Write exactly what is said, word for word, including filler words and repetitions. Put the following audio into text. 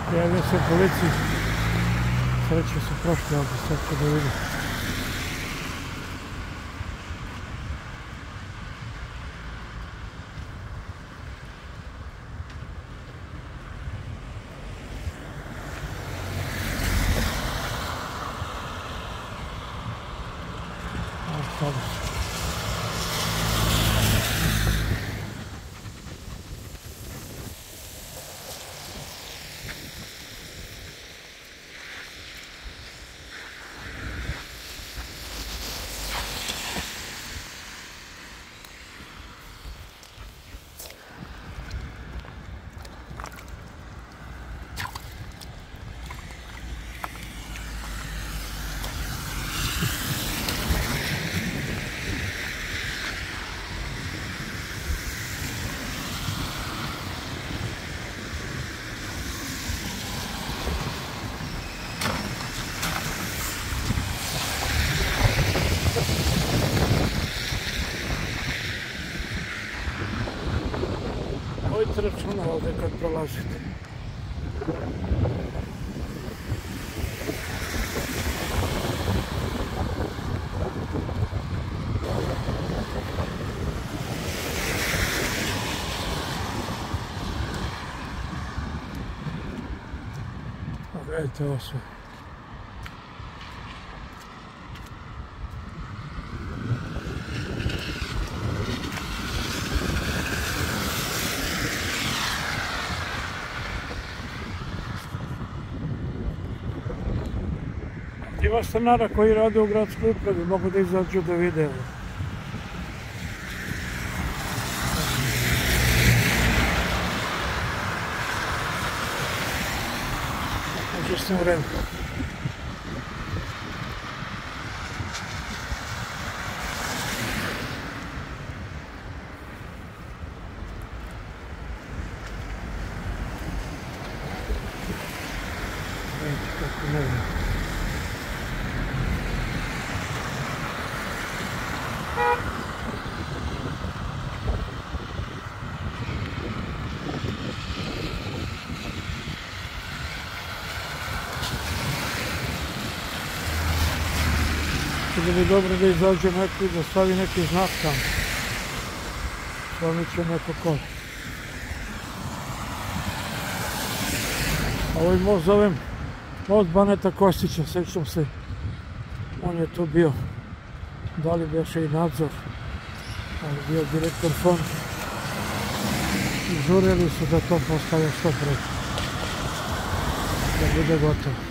Javio se policiji. Sreće su prošli ovdje, sad ću da vidim. Sada su. Vodite računa ovdje kad prolazite. Gledajte ovo sve. Ima stanara koji rade u gradskoj upravi, mogu da izađu da vide. Može se u redu. Vidite kako ne znam. Bilo bi dobro da izađe neko i da stavi neki znak tamo. Slomit će neko kola. Ovaj most zovem most Baneta Kostića, sećam se. On je tu bio. Da li beše i nadzor. On je bio direktor fonda. I žurili su da to postave što pre. Da bude gotovo.